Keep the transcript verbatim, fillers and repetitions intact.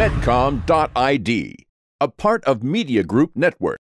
Medcom dot I D, a part of Media Group Network.